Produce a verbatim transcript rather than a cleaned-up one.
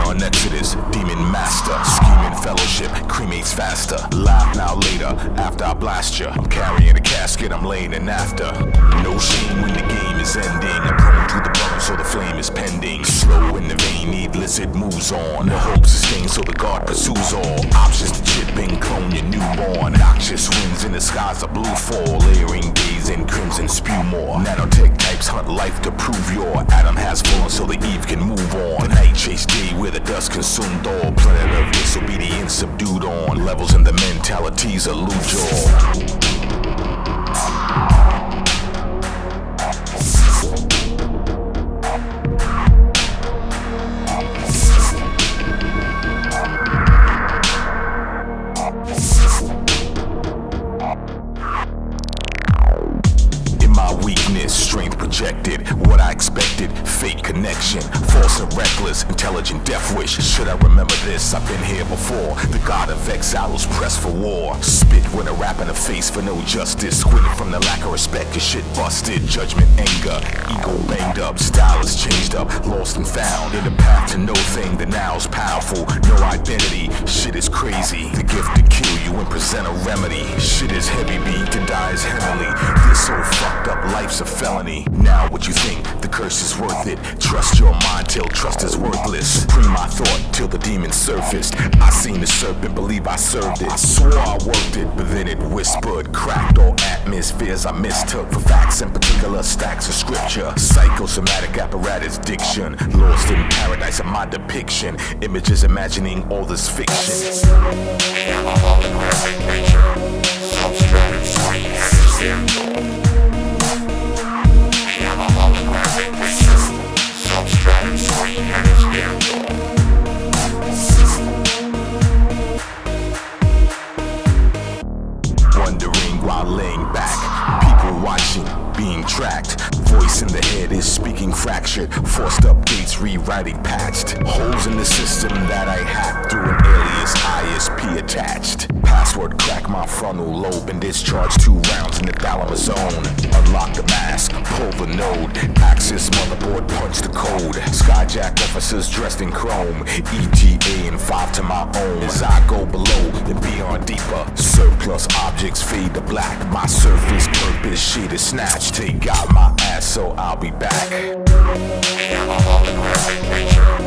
on Exodus, demon master, scheming fellowship, cremates faster. Laugh now later, after I blast ya. I'm carrying a casket, I'm laying in after. No shame when the game is ending. I'm prone to the burn, so the flame is pending. Slow in the vein, needless it moves on. The hope sustains, so the guard pursues all. Options to chip and clone your newborn. Noxious winds in the skies of blue fall. Layering days in crimson spew more. Nanotech types hunt life to prove your Adam has fallen, so the Eve can move on. The night chase day where the dust consumed all. Planet of disobedience subdued on. Levels in the mentalities elude your. Weakness, strength projected, what I expected, fake connection, false and reckless, intelligent death wish. Should I remember this? I've been here before. The god of exile was pressed for war. Spit when a rap in the face for no justice. Squinted from the lack of respect, your shit busted. Judgment, anger, ego banged up, style is changed up, lost and found. In the path to no thing, the now's powerful, no identity. Shit is crazy, the gift to kill you and present a remedy. Shit is heavy beat and dies heavily. This so fucked up life's a felony. Now what you think? The curse is worth it. Trust your mind till trust is worthless. Supreme I thought till the demon surfaced. I seen the serpent, believe I served it. I swore I worked it, but then it whispered. Cracked all atmospheres I mistook for facts and particular stacks of scripture. Psychosomatic apparatus diction. Lost in paradise of my depiction. Images imagining all this fiction. Wondering while laying back, people watching, being tracked. Voice in the head is speaking fractured. Forced updates, rewriting patched. Holes in the system that I hacked through an alias I S P attached. Password crack my frontal lobe and discharge two rounds in the thalamus zone. Unlock the mask, pull the node. Access motherboard, punch the code. Skyjack officers dressed in chrome. E T A and five to my own. As I go below, then beyond deeper. Surplus objects fade to black. My surface purpose shit is snatched. Take out my ass so I'll be back.